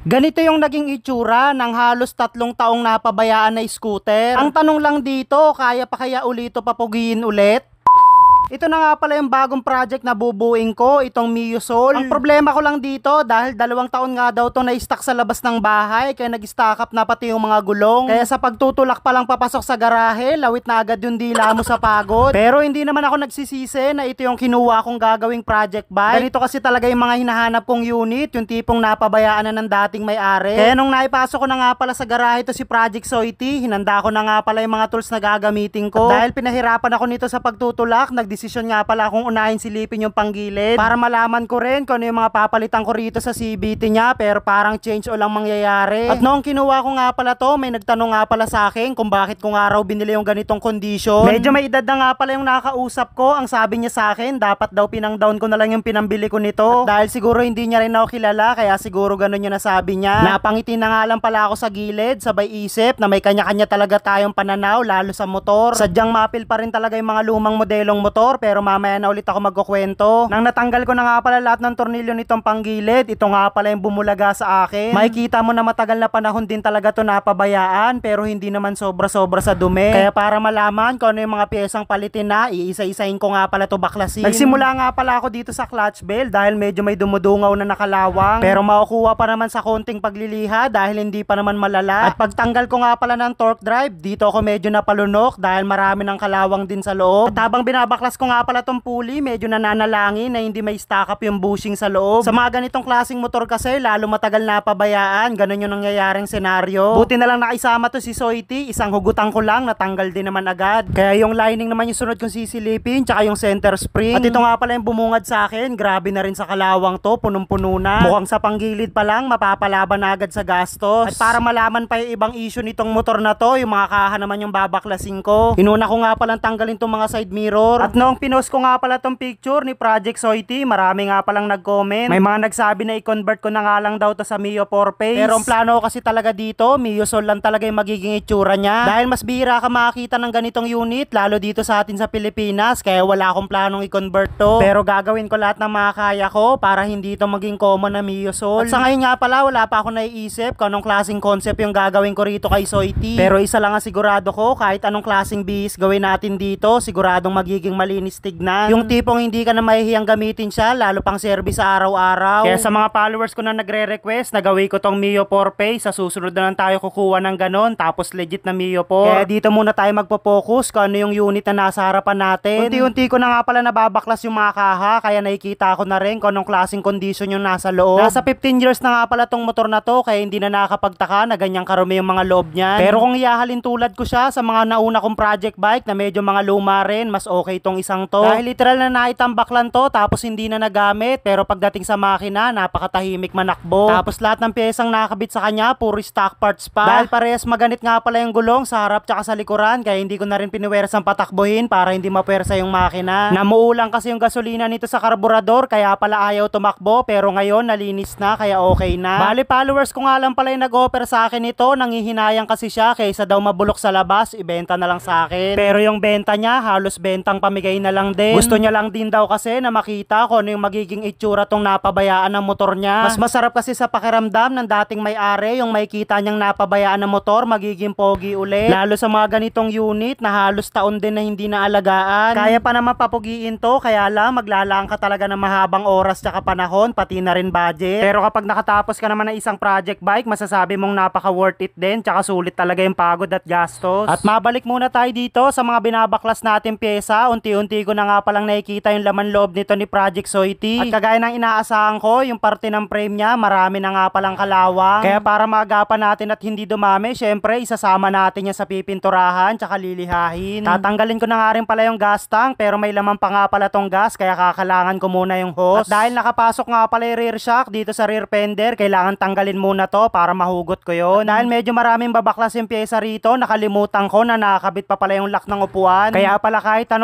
Ganito yung naging itsura ng halos 3 taong napabayaan na scooter. Ang tanong lang dito, kaya pa kaya ulito papugiin ulit? Ito na nga pala yung bagong project na bubuing ko, itong Mio Soul. Ang problema ko lang dito, dahil 2 taon nga daw to na-stuck sa labas ng bahay, kaya nag-stack up na pati yung mga gulong. Kaya sa pagtutulak pa lang papasok sa garahe, lawit na agad yung dila mo sa pagod. Pero hindi naman ako nagsisisi na ito yung kinuha kong gagawing project bike. Ganito kasi talaga yung mga hinahanap kong unit, yung tipong napabayaan na ng dating may-ari. Kaya nung naipasok ko na nga pala sa garahe to si Project Soity, hinanda ko na nga pala yung mga tools na gagamitin ko. At dahil pinahirapan ako nito sa pagtutulak, desisyon nga pala akong unahin silipin yung panggilid para malaman ko rin kung ano yung mga papalitan ko rito sa CVT niya, pero parang change o lang mangyayari. At noong kinuha ko nga pala to, may nagtanong nga pala sa akin kung bakit ko nga raw binili yung ganitong condition. Medyo may edad na nga pala yung nakausap ko. Ang sabi niya sa akin, dapat daw pinang-down ko na lang yung pinambili ko nito. At dahil siguro hindi niya rin ako kilala, kaya siguro ganun yung nasabi niya. Napangiti na nga lang pala ako sa gilid, sabay isip na may kanya-kanya talaga tayong pananaw, lalo sa motor. Sadyang mapil pa rin talaga yung mga lumang modelong motor, pero mamaya na ulit ako magkukwento. Nang natanggal ko na nga pala lahat ng tornilyo nitong panggilid, ito nga pala yung bumulaga sa akin. Makikita mo na matagal na panahon din talaga to napabayaan, pero hindi naman sobra-sobra sa dumi. Kaya para malaman kung ano yung mga piyesang palitin na, iisa-isahin ko nga pala to baklasin. Nagsimula nga pala ako dito sa clutch bell dahil medyo may dumudungaw na nakalawang, pero makukuha pa naman sa konting pagliliha dahil hindi pa naman malala. At pagtanggal ko nga pala ng torque drive, dito ako medyo napalunok dahil marami ng kalawang din sa loob. At habang binabaklas ko nga pala tong pulley, medyo nananalangin na hindi may stack up yung bushing sa loob. Sa mga ganitong klaseng motor kasi, lalo matagal na pabayaan, ganun yung nangyayaring senaryo. Buti na lang nakisama to si Soity, isang hugutan ko lang, natanggal din naman agad. Kaya yung lining naman yung sunod kong sisilipin, tsaka yung center spring. At ito nga pala yung bumungad sa akin, grabe na rin sa kalawang to, punong-puno na. Mukhang sa panggilid pa lang, mapapalaban na agad sa gastos. At para malaman pa yung ibang issue nitong motor na to, yung mga kaha naman yung babaklasin ko. Inuna ko nga palang tanggalin tong mga side mirror. At noong pinost ko nga pala tong picture ni Project Soity, marami nga palang nag-comment. May mga nagsabi na i-convert ko na nga lang daw to sa Mio 4-Pace. Pero ang plano ko kasi talaga dito, Mio Soul lang talaga yung magiging itsura niya. Dahil mas bihira ka makakita ng ganitong unit, lalo dito sa atin sa Pilipinas, kaya wala akong planong i-convert to. Pero gagawin ko lahat ng makakaya ko para hindi ito maging common na Mio Soul. At sa ngayon nga pala, wala pa ako naiisip kung anong klaseng concept yung gagawin ko rito kay Soity. Pero isa lang ang sigurado ko, kahit anong klaseng bihis gawin natin dito, siguradong magiging malinis tignan. Yung tipong hindi ka na mahihiyang gamitin siya, lalo pang service sa araw-araw. Kaya sa mga followers ko na nagre-request na gawin ko tong Mio 4-Pace, sa susunod na lang tayo kukuha ng ganon, tapos legit na Mio 4. Kaya dito muna tayo magpo-focus kung ano yung unit na nasa harapan natin. Unti-unti ko na nga pala nababaklas yung mga kaha, kaya nakikita ko na rin kung anong klaseng condition yung nasa loob. Nasa 15 years na nga pala tong motor na to, kaya hindi na nakakapagtaka na ganyang karumi yung mga loob niyan. Pero kung ihahalin tulad ko siya sa mga nauna kong project bike na medyo mga luma rin, mas okay tong isang to. Dahil literal na naitambak lang to, tapos hindi na nagamit, pero pagdating sa makina, napakatahimik manakbo. Tapos lahat ng piyesang nakabit sa kanya, puro stock parts pa. Dahil parehas maganit nga pala yung gulong sa harap tsaka sa likuran, kaya hindi ko na rin piniwersang patakbuhin para hindi mapersa yung makina. Namuulang kasi yung gasolina nito sa karburador, kaya pala ayaw tumakbo, pero ngayon nalinis na, kaya okay na. Bali followers ko nga lang pala yung nag-offer sa akin ito, nangihinayang kasi siya, kaysa daw mabulok sa labas, ibenta na lang sa akin. Pero yung benta niya, halos bentang pamigay na lang din. Gusto niya lang din daw kasi na makita kung ano yung magiging itsura tong napabayaan ng motor niya. Mas masarap kasi sa pakiramdam ng dating may-ari yung makikita niyang napabayaan ng motor magiging pogi ulit. Lalo sa mga ganitong unit na halos taon din na hindi naalagaan. Kaya pa naman papugiin to, kaya lang maglalaan ka talaga ng mahabang oras tsaka panahon, pati na rin budget. Pero kapag nakatapos ka naman ng isang project bike, masasabi mong napaka worth it din, tsaka sulit talaga yung pagod at gastos. At mabalik muna tayo dito sa mga binabaklas natin pyesa. Unti-unti ko na nga palang nakikita yung laman loob nito ni Project Soity. At kagaya ng inaasahan ko, yung parte ng frame niya, marami na nga palang kalawang. Kaya para maagapan natin at hindi dumami, syempre isasama natin yan sa pipinturahan tsaka lilihahin. Tatanggalin ko na nga rin pala yung gas tank, pero may laman pa nga pala tong gas, kaya kakalangan ko muna yung hose. At dahil nakapasok nga pala yung rear shock dito sa rear fender, kailangan tanggalin muna to para mahugot ko yun. At dahil medyo maraming babaklas yung pyesa rito, nakalimutan ko na nakakabit pa pala yung lock ng upuan. Kaya pala kahit anong hatak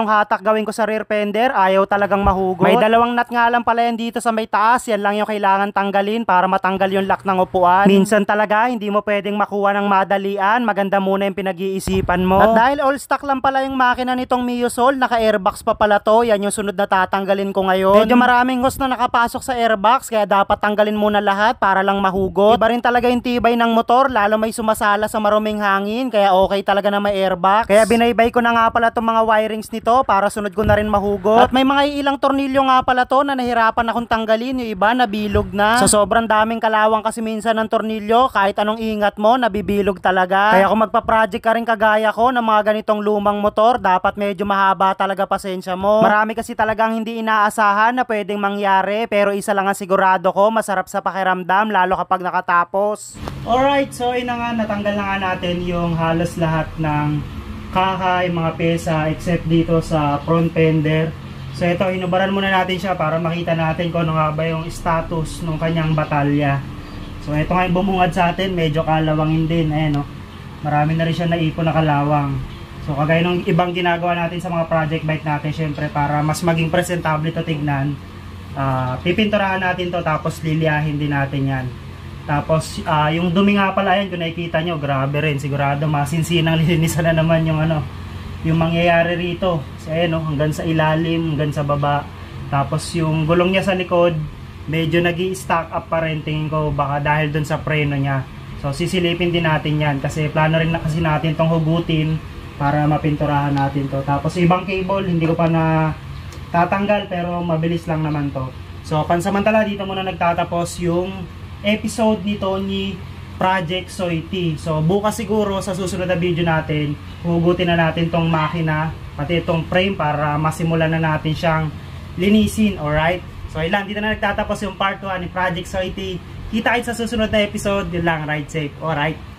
gagawin ko sa rear fender, ayaw talagang mahugot. May dalawang nut nga lang pala yan dito sa may taas, yan lang yung kailangan tanggalin para matanggal yung lock ng upuan. Minsan talaga hindi mo pwedeng makuha ng madalian, maganda muna yung pinag-iisipan mo. At dahil all stock lang pala yung makina nitong Miosol, naka airbox pa pala to, yan yung sunod na tatanggalin ko ngayon. Medyo maraming hose na nakapasok sa airbox, kaya dapat tanggalin muna lahat para lang mahugot. Iba rin talaga yung tibay ng motor, lalo may sumasala sa maruming hangin, kaya okay talaga na may airbox. Kaya binaybay ko na nga pala itong mga wirings nito para sunod ko na rin mahugot. At may mga ilang tornilyo nga pala to na nahirapan akong tanggalin, yung iba nabilog na. Sa sobrang daming kalawang kasi minsan ng tornilyo, kahit anong ingat mo, nabibilog talaga. Kaya kung magpa-project ka rin kagaya ko ng mga ganitong lumang motor, dapat medyo mahaba talaga pasensya mo. Marami kasi talagang hindi inaasahan na pwedeng mangyari, pero isa lang ang sigurado ko, masarap sa pakiramdam lalo kapag nakatapos. Alright, so yun na nga, natanggal na nga natin yung halos lahat ng kahay, mga pesa, except dito sa front fender. So ito, hinubaran muna natin siya para makita natin kung ano nga ba yung status ng kanyang batalya. So ito nga yung bumungad sa atin, medyo kalawangin din. Ayan, no? Marami na rin siya naipon na kalawang. So kagaya ng ibang ginagawa natin sa mga project bike natin, syempre para mas maging presentable ito tignan, pipinturahan natin to, tapos liliyahin din natin yan. Tapos yung dumi nga pala yan, kung nakikita nyo, grabe rin, sigurado masinsinang lilinisan na naman yung yung mangyayari rito. So ayan, no, hanggang sa ilalim, hanggang sa baba. Tapos yung gulong niya sa likod, medyo nag-i-stack up pa rin, tingin ko, baka dahil dun sa preno niya. So sisilipin din natin yan, kasi plano rin na kasi natin tong hugutin para mapinturahan natin to. Tapos ibang cable, hindi ko pa na tatanggal, pero mabilis lang naman to. So pansamantala, dito muna nagtatapos yung episode nito ni Project Soy-T. So bukas siguro sa susunod na video natin, hugutin na natin tong makina, pati itong frame, para masimulan na natin siyang linisin. Alright? So ilan, dito na nagtatapos yung part 1 ni Project Soy-T. Kita-kits sa susunod na episode. Yun lang, ride safe. Alright?